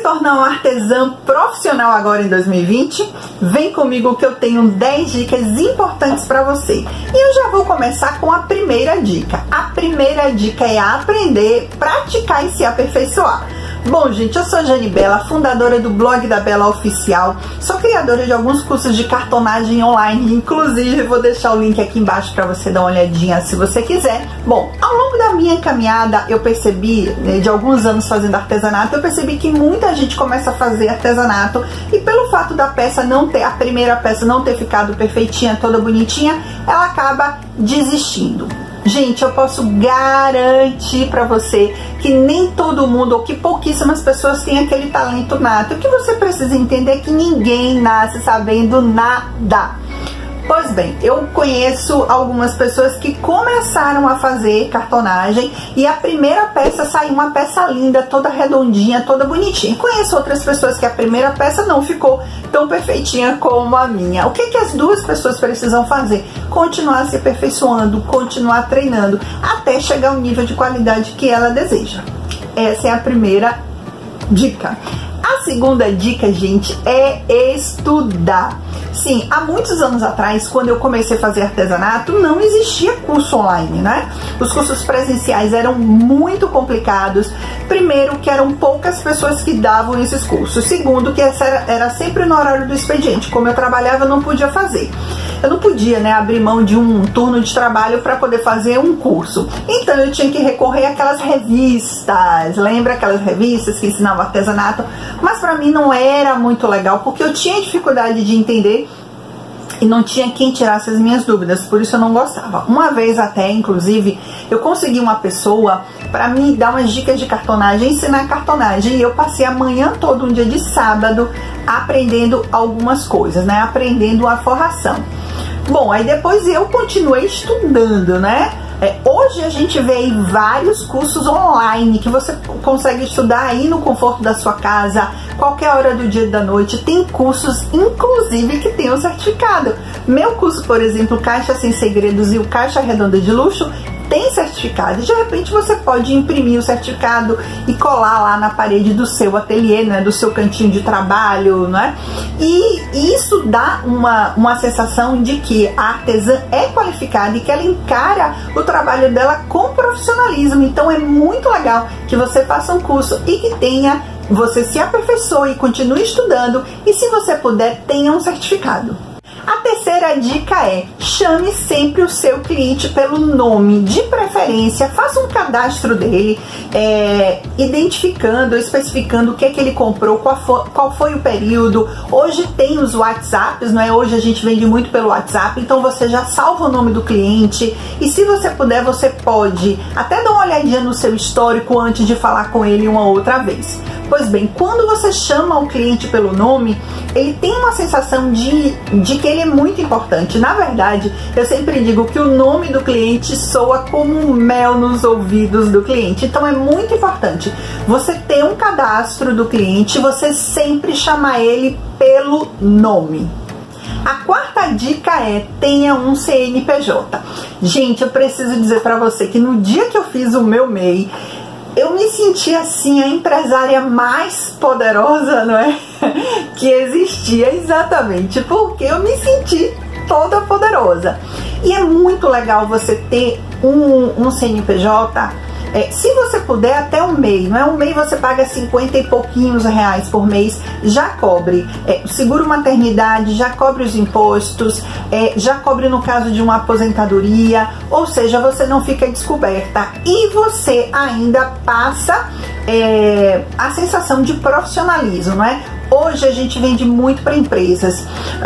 tornar um artesã profissional agora em 2020? Vem comigo que eu tenho 10 dicas importantes para você. E eu já vou começar com a primeira dica. A primeira dica é aprender, praticar e se aperfeiçoar. Bom, gente, eu sou a Jane Bela, fundadora do blog da Bela Oficial. Sou criadora de alguns cursos de cartonagem online, inclusive vou deixar o link aqui embaixo para você dar uma olhadinha se você quiser. Bom, ao longo da minha caminhada, eu percebi, de alguns anos fazendo artesanato, eu percebi que muita gente começa a fazer artesanato e pelo fato da peça não ter, a primeira peça não ter ficado perfeitinha, toda bonitinha, ela acaba desistindo. Gente, eu posso garantir pra você que nem todo mundo, ou que pouquíssimas pessoas têm aquele talento nato. O que você precisa entender é que ninguém nasce sabendo nada. Pois bem, eu conheço algumas pessoas que começaram a fazer cartonagem e a primeira peça saiu uma peça linda, toda redondinha, toda bonitinha. Conheço outras pessoas que a primeira peça não ficou tão perfeitinha como a minha. O que que as duas pessoas precisam fazer? Continuar se aperfeiçoando, continuar treinando, até chegar ao nível de qualidade que ela deseja. Essa é a primeira dica. A segunda dica, gente, é estudar. Sim, há muitos anos atrás, quando eu comecei a fazer artesanato, não existia curso online, né? Os cursos presenciais eram muito complicados. Primeiro, que eram poucas pessoas que davam esses cursos. Segundo, que era sempre no horário do expediente. Como eu trabalhava, eu não podia fazer. Eu não podia, né, abrir mão de um turno de trabalho para poder fazer um curso. Então, eu tinha que recorrer àquelas revistas. Lembra aquelas revistas que ensinavam artesanato? Mas para mim não era muito legal, porque eu tinha dificuldade de entender e não tinha quem tirasse as minhas dúvidas, por isso eu não gostava. Uma vez até, inclusive, eu consegui uma pessoa para me dar umas dicas de cartonagem, ensinar cartonagem, e eu passei a manhã toda, um dia de sábado, aprendendo algumas coisas, né? Aprendendo a forração. Bom, aí depois eu continuei estudando, né? Hoje a gente vê aí vários cursos online que você consegue estudar aí no conforto da sua casa, qualquer hora do dia e da noite. Tem cursos, inclusive, que tem o certificado. Meu curso, por exemplo, Caixa Sem Segredos e o Caixa Redonda de Luxo, tem certificado. De repente você pode imprimir o certificado e colar lá na parede do seu ateliê, né, do seu cantinho de trabalho, né? E isso dá uma sensação de que a artesã é qualificada e que ela encara o trabalho dela com profissionalismo. Então é muito legal que você faça um curso e que você se aperfeiçoe e continue estudando, e se você puder, tenha um certificado. A terceira dica é: chame sempre o seu cliente pelo nome, de preferência, faça um cadastro dele, identificando, especificando o que é que ele comprou, qual foi o período. Hoje tem os WhatsApps, não é? Hoje a gente vende muito pelo WhatsApp, então você já salva o nome do cliente, e se você puder, você pode até dar uma olhadinha no seu histórico antes de falar com ele uma outra vez. Pois bem, quando você chama o cliente pelo nome, ele tem uma sensação de que ele é muito importante. Na verdade, eu sempre digo que o nome do cliente soa como mel nos ouvidos do cliente. Então é muito importante você ter um cadastro do cliente, você sempre chamar ele pelo nome. A quarta dica é: tenha um CNPJ. Gente, eu preciso dizer pra você que no dia que eu fiz o meu MEI, eu me senti assim a empresária mais poderosa, não é? Que existia, exatamente porque eu me senti toda poderosa. E é muito legal você ter um CNPJ. Se você puder, até um MEI, não é? Um MEI você paga 50 e pouquinhos reais por mês, já cobre seguro maternidade, já cobre os impostos, já cobre no caso de uma aposentadoria, ou seja, você não fica descoberta e você ainda passa a sensação de profissionalismo, não é? Hoje a gente vende muito para empresas,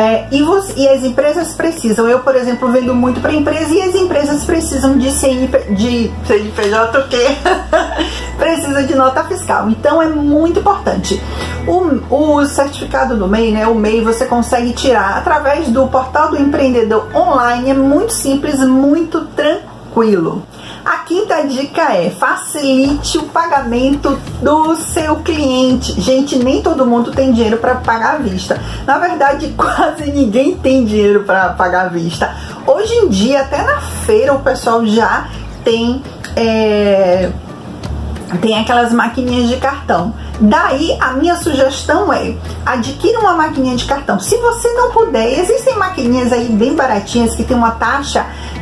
e as empresas precisam. Eu, por exemplo, vendo muito para empresas, e as empresas precisam de CNPJ, o quê? Precisa de nota fiscal. Então é muito importante. O certificado do MEI, né? O MEI você consegue tirar através do portal do empreendedor online. É muito simples, muito tranquilo. A quinta dica é: facilite o pagamento do seu cliente. Gente, nem todo mundo tem dinheiro para pagar à vista. Na verdade, quase ninguém tem dinheiro para pagar à vista. Hoje em dia, até na feira, o pessoal já tem aquelas maquininhas de cartão. Daí a minha sugestão é: adquira uma maquininha de cartão. Se você não puder, existem maquininhas aí bem baratinhas que tem uma taxa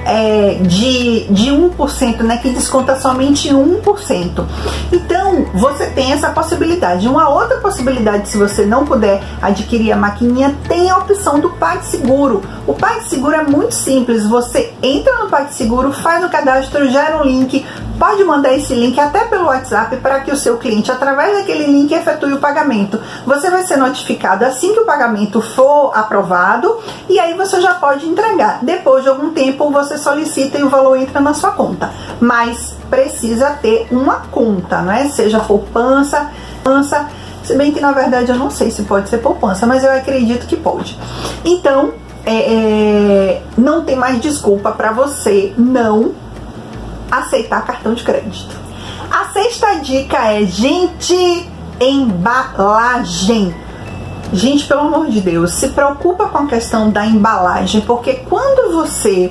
de 1%, né, que desconta somente 1%. Então você tem essa possibilidade. Uma outra possibilidade, se você não puder adquirir a maquininha, tem a opção do PagSeguro. O PagSeguro é muito simples. Você entra no PagSeguro, faz o cadastro, gera um link, pode mandar esse link até pelo WhatsApp para que o seu cliente, através daquele link, efetue o pagamento. Você vai ser notificado assim que o pagamento for aprovado, e aí você já pode entregar. Depois de algum tempo você solicita e o valor entra na sua conta, mas precisa ter uma conta, não é? Seja poupança, se bem que na verdade eu não sei se pode ser poupança, mas eu acredito que pode. Então não tem mais desculpa para você não aceitar cartão de crédito. A sexta dica é, gente, embalagem. Gente, pelo amor de Deus, se preocupa com a questão da embalagem, porque quando você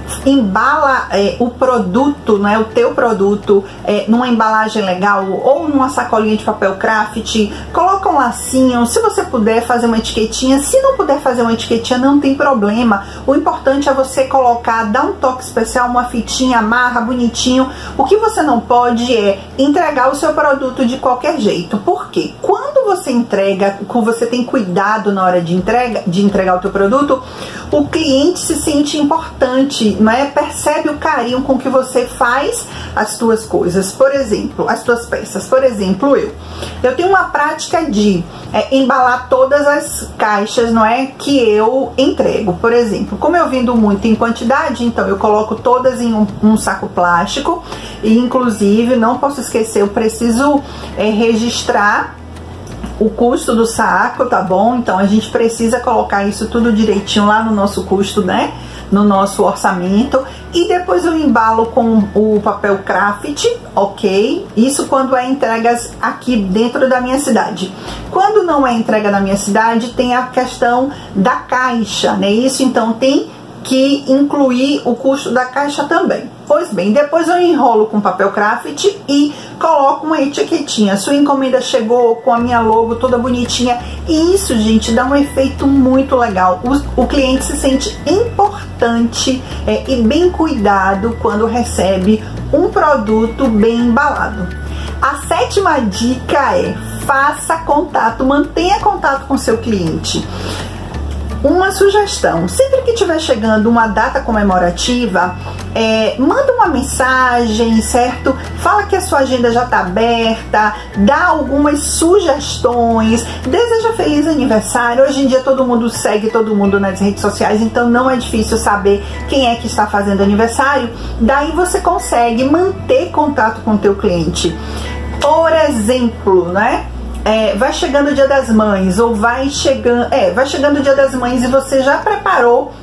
embala o produto, né, o teu produto, numa embalagem legal ou numa sacolinha de papel craft, coloca um lacinho, se você puder fazer uma etiquetinha, se não puder fazer uma etiquetinha, não tem problema. O importante é você colocar, dar um toque especial, uma fitinha, amarra bonitinho. O que você não pode é entregar o seu produto de qualquer jeito. Por quê? Quando você entrega, você tem cuidado na hora de entregar o teu produto, o cliente se sente importante, não é? Percebe o carinho com que você faz as tuas coisas, por exemplo, as tuas peças. Por exemplo, eu tenho uma prática de embalar todas as caixas, não é, que eu entrego. Por exemplo, como eu vendo muito em quantidade, então eu coloco todas em um saco plástico, e inclusive, não posso esquecer, eu preciso registrar o custo do saco, tá bom? Então a gente precisa colocar isso tudo direitinho lá no nosso custo, né? No nosso orçamento. E depois eu embalo com o papel craft, ok? Isso quando é entregas aqui dentro da minha cidade. Quando não é entrega na minha cidade, tem a questão da caixa, né? Isso então tem que incluir o custo da caixa também. Pois bem, depois eu enrolo com papel craft e coloco uma etiquetinha. Sua encomenda chegou, com a minha logo toda bonitinha. E isso, gente, dá um efeito muito legal. O cliente se sente importante e bem cuidado quando recebe um produto bem embalado. A sétima dica é: faça contato, mantenha contato com seu cliente. Uma sugestão: sempre que estiver chegando uma data comemorativa, manda uma mensagem, certo? Fala que a sua agenda já está aberta, dá algumas sugestões, deseja feliz aniversário. Hoje em dia todo mundo segue todo mundo nas redes sociais, então não é difícil saber quem é que está fazendo aniversário. Daí você consegue manter contato com o teu cliente. Por exemplo, né? Vai chegando o Dia das Mães, ou vai chegando o Dia das Mães e você já preparou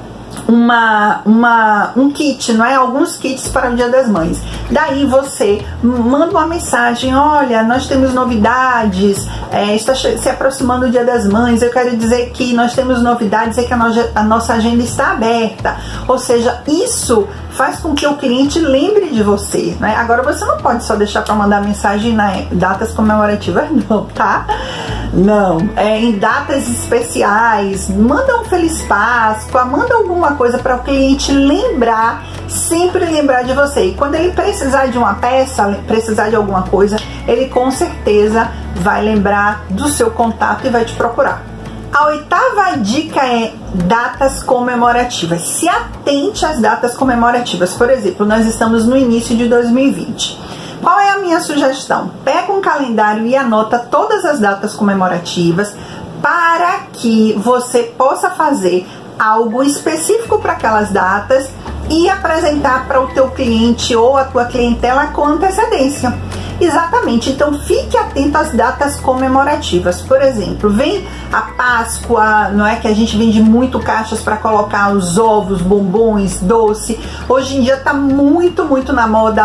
um kit, não é? Alguns kits para o Dia das Mães. Daí você manda uma mensagem: olha, nós temos novidades, está se aproximando o Dia das Mães, eu quero dizer que nós temos novidades e que a nossa agenda está aberta. Ou seja, isso faz com que o cliente lembre de você, né? Agora você não pode só deixar para mandar mensagem em datas comemorativas, não, tá? Não, em datas especiais, manda um Feliz Páscoa, manda alguma coisa para o cliente lembrar, sempre lembrar de você. E quando ele precisar de uma peça, precisar de alguma coisa, ele com certeza vai lembrar do seu contato e vai te procurar. A oitava dica é datas comemorativas. Se atente às datas comemorativas. Por exemplo, nós estamos no início de 2020. Qual é a minha sugestão? Pega um calendário e anota todas as datas comemorativas para que você possa fazer algo específico para aquelas datas e apresentar para o teu cliente ou a tua clientela com antecedência. Exatamente, então fique atento às datas comemorativas. Por exemplo, vem a Páscoa, não é, que a gente vende muito caixas para colocar os ovos, bombons, doce. Hoje em dia tá muito na moda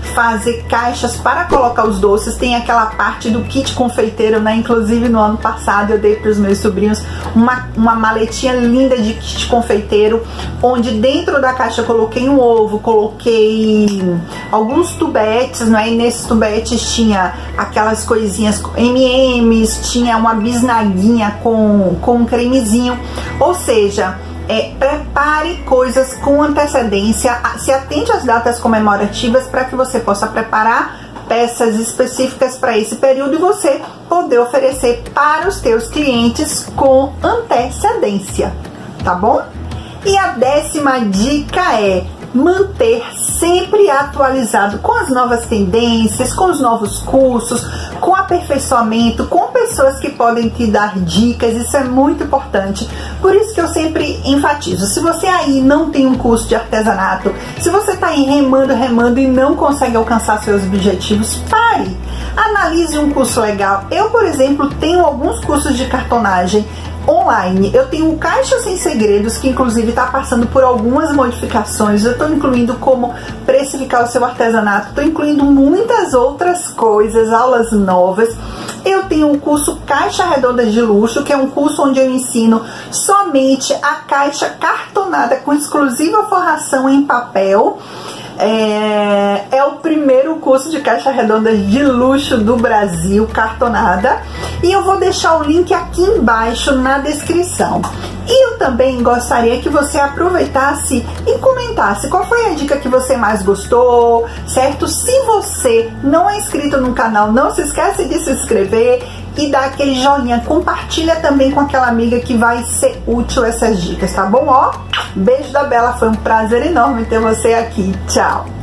fazer caixas para colocar os doces. Tem aquela parte do kit confeiteiro, né? Inclusive no ano passado eu dei para os meus sobrinhos uma maletinha linda de kit confeiteiro, onde dentro da caixa eu coloquei um ovo, coloquei alguns tubetes, né? E nesses tubetes tinha aquelas coisinhas M&M's, tinha uma bisnaguinha com um cremezinho. Ou seja, prepare coisas com antecedência, se atente às datas comemorativas para que você possa preparar peças específicas para esse período e você poder oferecer para os teus clientes com antecedência, tá bom? E a 10ª dica é manter sempre atualizado com as novas tendências, com os novos cursos, com aperfeiçoamento, com pessoas que podem te dar dicas. Isso é muito importante. Por isso que eu sempre enfatizo, se você aí não tem um curso de artesanato, se você está aí remando e não consegue alcançar seus objetivos, pare, analise um curso legal. Eu, por exemplo, tenho alguns cursos de cartonagem online. Eu tenho o Caixa Sem Segredos, que inclusive está passando por algumas modificações. Eu estou incluindo como precificar o seu artesanato, estou incluindo muitas outras coisas, aulas novas. Eu tenho o curso Caixa Redonda de Luxo, que é um curso onde eu ensino somente a caixa cartonada com exclusiva forração em papel. É o primeiro curso de caixa redonda de luxo do Brasil, cartonada, e eu vou deixar o link aqui embaixo na descrição. E eu também gostaria que você aproveitasse e comentasse qual foi a dica que você mais gostou, certo? Se você não é inscrito no canal, não se esquece de se inscrever e dar aquele joinha, compartilha também com aquela amiga que vai ser útil essas dicas, tá bom? Ó, beijo da Bela, foi um prazer enorme ter você aqui, tchau!